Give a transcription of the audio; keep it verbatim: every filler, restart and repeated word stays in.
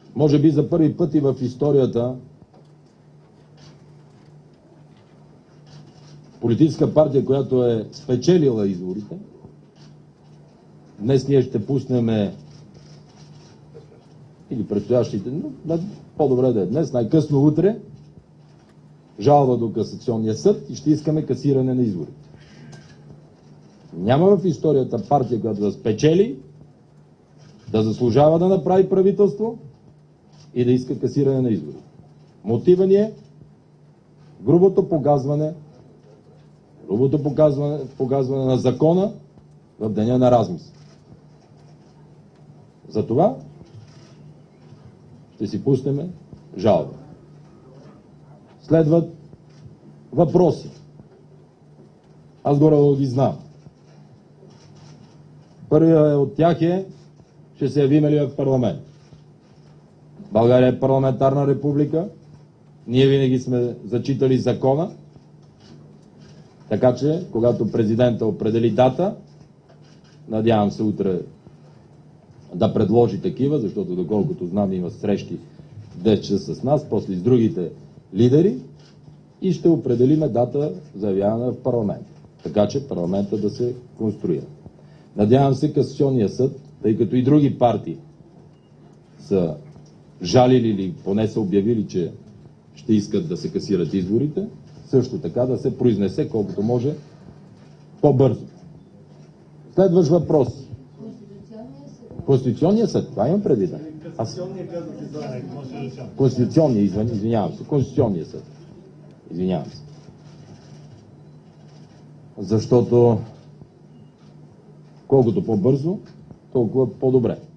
Може би за първи път и в историята политическа партия, която е спечелила изборите, днес ние ще пуснем или предстоящите, но по-добре да е днес, най-късно утре, жалба до Касационния съд и ще искаме касиране на изборите. Няма в историята партия, която да спечели, да заслужава да направи правителство и да иска касиране на изборите. Мотива ни е грубото погазване, грубото погазване, погазване на закона в деня на размисъл. Затова ще си пуснем жалба. Следват въпроси. Аз горе ги знам. Първият от тях е: ще се явиме ли в парламент? България е парламентарна република. Ние винаги сме зачитали закона. Така че, когато президента определи дата, надявам се утре да предложи такива, защото доколкото знам има срещи в десет часа с нас, после с другите лидери и ще определиме дата за явяване в парламент. Така че парламента да се конструира. Надявам се Касационния съд, тъй като и други партии са жалили или поне са обявили, че ще искат да се касират изборите, също така да се произнесе колкото може по-бързо. Следващ въпрос. Конституционния съд. Това имам предвид. Конституционния казвате за Конституционния, извинявам се. Конституционния съд. Извинявам се. Защото колкото по-бързо, толкова по-добре.